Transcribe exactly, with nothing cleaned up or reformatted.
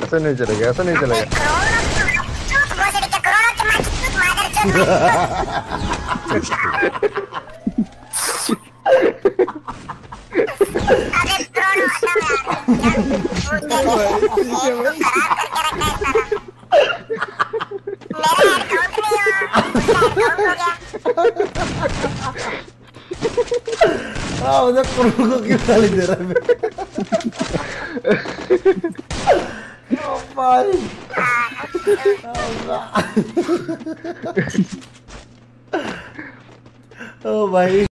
ऐसा नहीं चलेगा, ऐसा नहीं चलेगा। हाँ उधर करोड़ को क्यों गाली दे रहा है? ओ भाई, ओ भाई।